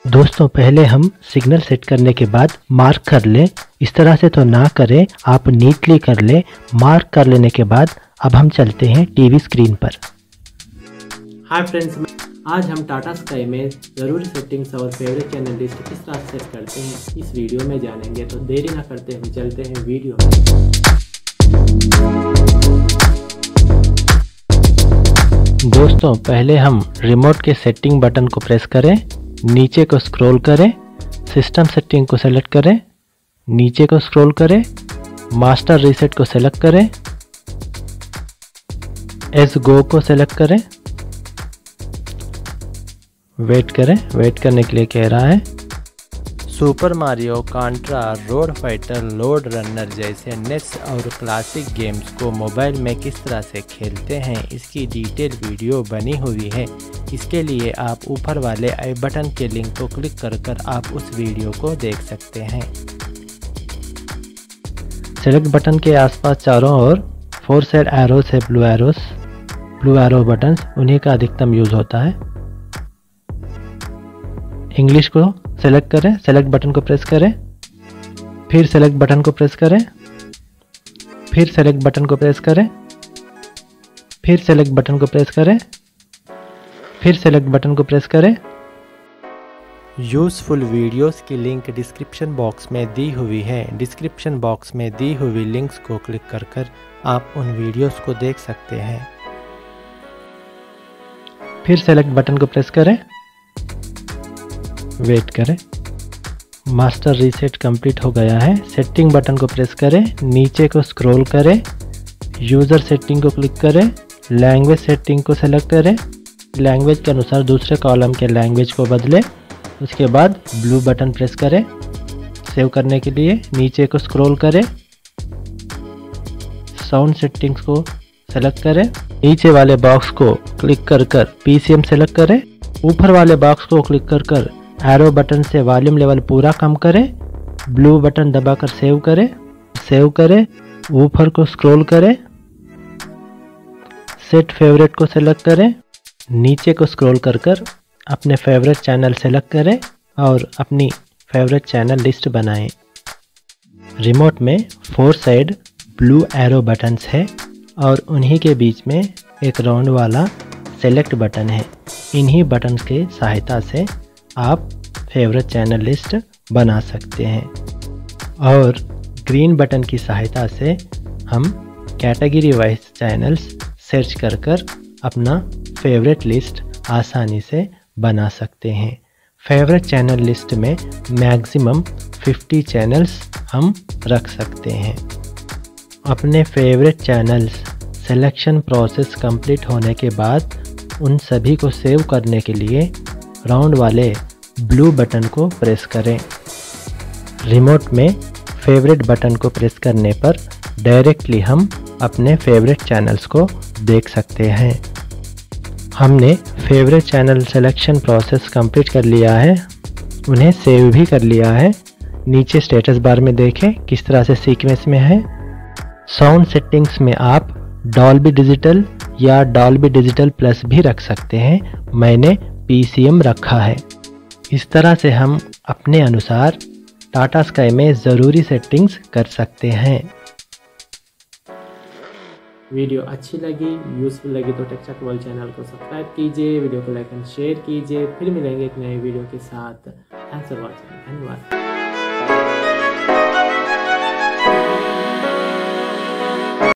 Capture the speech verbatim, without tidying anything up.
दोस्तों पहले हम सिग्नल सेट करने के बाद मार्क कर लें। इस तरह से तो ना करें, आप नीटली कर लें। मार्क कर लेने के बाद अब हम चलते हैं टीवी स्क्रीन पर। हाय फ्रेंड्स, आज हम टाटा स्काई में ज़रूरी सेटिंग्स और फेवरेट चैनल लिस्ट किस तरह से सेट करते हैं इस वीडियो में जानेंगे। तो देरी ना करते हम चलते हैं वीडियो में। दोस्तों पहले हम रिमोट के सेटिंग बटन को प्रेस करें, नीचे को स्क्रॉल करें, सिस्टम सेटिंग को सेलेक्ट करें, नीचे को स्क्रॉल करें, मास्टर रीसेट को सेलेक्ट करें, एस गो को सेलेक्ट करें, वेट करें। वेट करने के लिए कह रहा है। Super Mario, Contra, Road Fighter, Load Runner जैसे नेट्स और क्लासिक गेम्स को मोबाइल में किस तरह से खेलते हैं इसकी डिटेल वीडियो बनी हुई है। इसके लिए आप ऊपर वाले आई बटन के लिंक को क्लिक कर कर आप उस वीडियो को देख सकते हैं। सेलेक्ट बटन के आसपास चारों ओर फोर साइड एरोस है, blue arrows, blue arrow button, उन्हीं का अधिकतम यूज होता है। इंग्लिश को सेलेक्ट करें, सेलेक्ट बटन को प्रेस करें, फिर सेलेक्ट बटन को प्रेस करें, फिर सेलेक्ट बटन को प्रेस करें, फिर सेलेक्ट बटन को प्रेस करें, फिर सेलेक्ट बटन को प्रेस करें। यूज़फुल वीडियोस की लिंक डिस्क्रिप्शन बॉक्स में दी हुई है। डिस्क्रिप्शन बॉक्स में दी हुई लिंक्स को क्लिक कर कर आप उन वीडियोस को देख सकते हैं। फिर सेलेक्ट बटन को प्रेस करें, वेट करें। मास्टर रीसेट कंप्लीट हो गया है। सेटिंग बटन को प्रेस करें, नीचे को स्क्रॉल करें, यूज़र सेटिंग को क्लिक करें, लैंग्वेज सेटिंग को सेलेक्ट करें, लैंग्वेज के अनुसार दूसरे कॉलम के लैंग्वेज को बदलें। उसके बाद ब्लू बटन प्रेस करें सेव करने के लिए, नीचे को स्क्रॉल करें, साउंड सेटिंग्स को सेलेक्ट करें, नीचे वाले बॉक्स को क्लिक कर कर पीसीएम सेलेक्ट करें, ऊपर वाले बॉक्स को क्लिक कर कर एरो बटन से वॉल्यूम लेवल पूरा कम करें, ब्लू बटन दबाकर सेव करें, सेव करें, ऊपर को स्क्रॉल करें, सेट फेवरेट को सेलेक्ट करें, नीचे को स्क्रॉल कर कर अपने फेवरेट चैनल सेलेक्ट करें और अपनी फेवरेट चैनल लिस्ट बनाएं। रिमोट में four side blue arrow buttons है और उन्हीं के बीच में एक राउंड वाला सेलेक्ट बटन है। इन्हीं बटन्स के सहायता से आप फेवरेट चैनल लिस्ट बना सकते हैं और ग्रीन बटन की सहायता से हम कैटेगरी वाइज चैनल्स सर्च कर कर अपना फेवरेट लिस्ट आसानी से बना सकते हैं। फेवरेट चैनल लिस्ट में मैक्सिमम फिफ्टी चैनल्स हम रख सकते हैं। अपने favourite channels selection process complete होने के बाद उन सभी को सेव करने के लिए राउंड वाले ब्लू बटन को प्रेस करें। रिमोट में फेवरेट बटन को प्रेस करने पर डायरेक्टली हम अपने फेवरेट चैनल्स को देख सकते हैं। हमने favourite channel selection process complete कर लिया है, उन्हें सेव भी कर लिया है। नीचे स्टेटस बार में देखें किस तरह से सीक्वेंस में है। साउंड सेटिंग्स में आप डॉल्बी डिजिटल या डॉल्बी डिजिटल प्लस भी रख सकते हैं, मैंने पीसीएम रखा है। इस तरह से हम अपने अनुसार टाटा स्काई में ज़रूरी सेटिंग्स कर सकते हैं। वीडियो अच्छी लगी, यूज़फुल लगी तो टेक्चर वर्ल्ड चैनल को सब्सक्राइब कीजिए, वीडियो को लाइक एंड शेयर कीजिए। फिर मिलेंगे एक नए वीडियो के साथ। Thanks for watching. धन्यवाद।